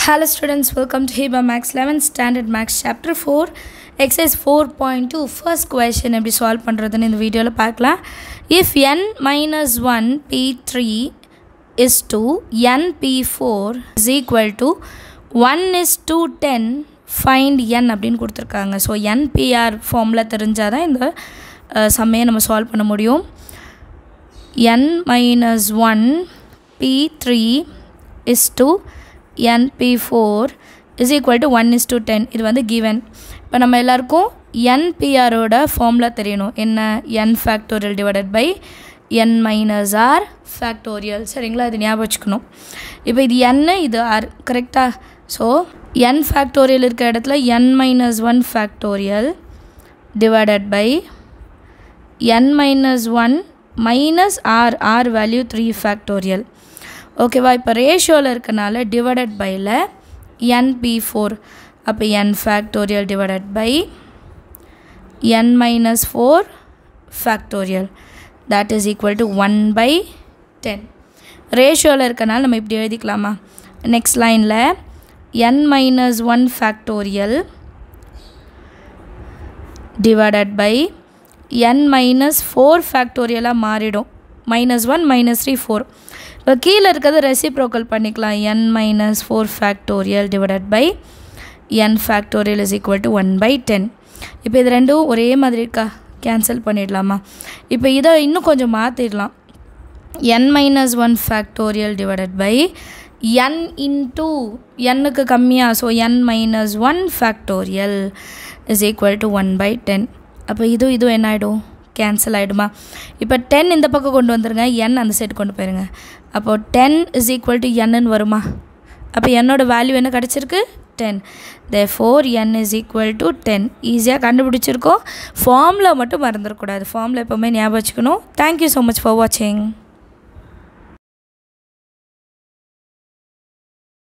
Hello students, welcome to Hiba Max 11th Standard Max Chapter 4 Exercise 4.2 First question எப்படி solve பண்றதுன்னு இந்த வீடியோல பார்க்கலாம். If n minus 1 p3 is to n p4 is equal to 1 is to 10 find n அப்படின்னு கொடுத்திருக்காங்க. So npr formula தெரிஞ்சாதான் இந்த சம்மையை நம்ம சால்வ் பண்ண முடியும். n minus 1 p3 is to np4 is equal to 1 is to 10. இது வந்து given. இப்போ நம்ம எல்லாருக்கும் npr ஓட ஃபார்முலா தெரியணும். என்ன? n factorial divided by n minus r factorial. சரிங்களா? இது ஞாபகம் வச்சுக்கணும். இப்போ இது n, இது r. கரெக்டா? ஸோ n factorial இருக்க இடத்துல n minus 1 factorial divided by n minus 1 minus r value 3 factorial. ஓகேவா? இப்போ ரேஷியோவில் இருக்கனால டிவைடட் பையில் np4 அப்போ n factorial divided by n minus 4 factorial that is equal to 1/10. ரேஷியோவில் இருக்கனால நம்ம இப்படி எழுதிக்கலாமா? நெக்ஸ்ட் லைனில் n minus 1 factorial divided by n minus 4 ஃபேக்டோரியலாக மாறிடும். -1 -3 4. இப்போ கீழே இருக்கிறது ரெசிப்ரோக்கல் பண்ணிக்கலாம். n minus 4 factorial divided by n factorial is equal to 1/10. இப்போ இது ரெண்டும் ஒரே மாதிரி இருக்கா? கேன்சல் பண்ணிடலாமா? இப்போ இதை இன்னும் கொஞ்சம் மாற்றிடலாம். n minus 1 factorial divided by n into nக்கு கம்மியாக, so n minus 1 factorial is equal to 1/10. அப்போ இதுவும் என்ன ஆகிடும்? கேன்சல் ஆகிடுமா? இப்போ 10 இந்த பக்கம் கொண்டு வந்துருங்க, n அந்த சைடு கொண்டு போயிருங்க. அப்போது 10 is equal to n வருமா? அப்போ என்னோட வேல்யூ என்ன கிடச்சிருக்கு? 10. therefore n is equal to 10. ஈஸியாக கண்டுபிடிச்சிருக்கோம். ஃபார்முலா மட்டும் மறந்துடக்கூடாது. ஃபார்முலா எப்போவுமே ஞாபகம் வச்சுக்கணும். தேங்க்யூ ஸோ மச் ஃபார் வாட்சிங்.